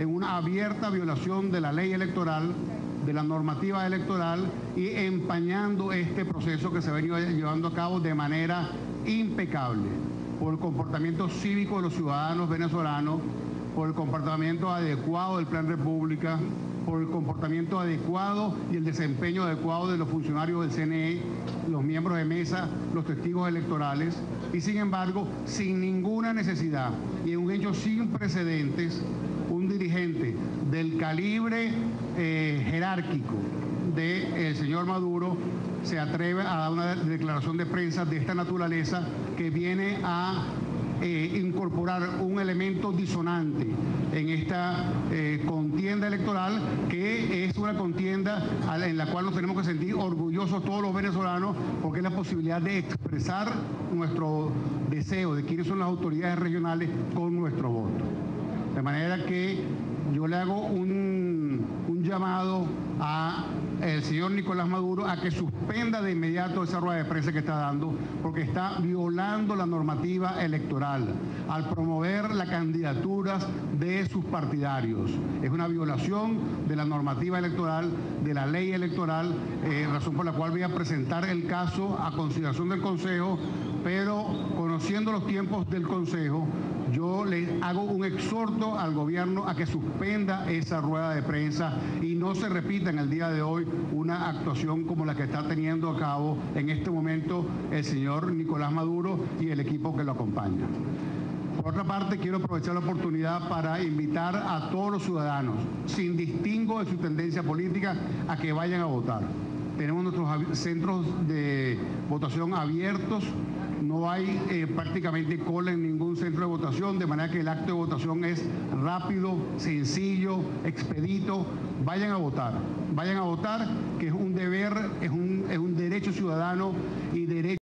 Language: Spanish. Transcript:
en una abierta violación de la ley electoral, de la normativa electoral y empañando este proceso que se ha venido llevando a cabo de manera impecable por el comportamiento cívico de los ciudadanos venezolanos, por el comportamiento adecuado del Plan República, por el comportamiento adecuado y el desempeño adecuado de los funcionarios del CNE, los miembros de mesa, los testigos electorales, y sin embargo, sin ninguna necesidad y en un hecho sin precedentes, un dirigente del calibre jerárquico del señor Maduro se atreve a dar una declaración de prensa de esta naturaleza que viene a incorporar un elemento disonante en esta contienda electoral, que es una contienda en la cual nos tenemos que sentir orgullosos todos los venezolanos, porque es la posibilidad de expresar nuestro deseo de quiénes son las autoridades regionales con nuestro voto. De manera que yo le hago un llamado al señor Nicolás Maduro a que suspenda de inmediato esa rueda de prensa que está dando, porque está violando la normativa electoral al promover las candidaturas de sus partidarios. Es una violación de la normativa electoral, de la ley electoral, razón por la cual voy a presentar el caso a consideración del Consejo, pero conociendo los tiempos del Consejo, yo le hago un exhorto al gobierno a que suspenda esa rueda de prensa y no se repita en el día de hoy una actuación como la que está teniendo a cabo en este momento el señor Nicolás Maduro y el equipo que lo acompaña. Por otra parte, quiero aprovechar la oportunidad para invitar a todos los ciudadanos, sin distingo de su tendencia política, a que vayan a votar. Tenemos nuestros centros de votación abiertos, no hay prácticamente cola en ningún centro de votación, de manera que el acto de votación es rápido, sencillo, expedito. Vayan a votar, que es un deber, es un derecho ciudadano y derecho